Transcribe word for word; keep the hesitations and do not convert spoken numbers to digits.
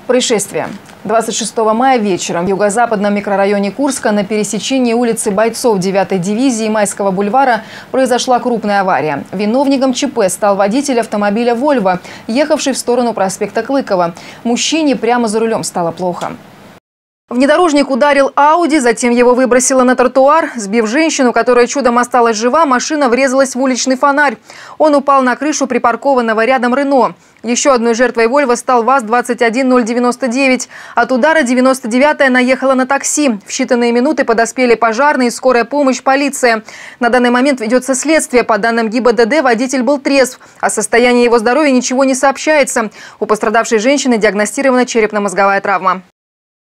Происшествие. двадцать шестого мая вечером в юго-западном микрорайоне Курска на пересечении улицы бойцов девятой дивизии и Майского бульвара произошла крупная авария. Виновником ЧП стал водитель автомобиля «Вольво», ехавший в сторону проспекта Клыкова. Мужчине прямо за рулем стало плохо. Внедорожник ударил Ауди, затем его выбросило на тротуар. Сбив женщину, которая чудом осталась жива, машина врезалась в уличный фонарь. Он упал на крышу припаркованного рядом Рено. Еще одной жертвой «Вольво» стал ВАЗ двадцать один ноль девяносто девять. От удара девяносто девятая наехала на такси. В считанные минуты подоспели пожарные, скорая помощь, полиция. На данный момент ведется следствие. По данным ГИБДД, водитель был трезв. О состоянии его здоровья ничего не сообщается. У пострадавшей женщины диагностирована черепно-мозговая травма.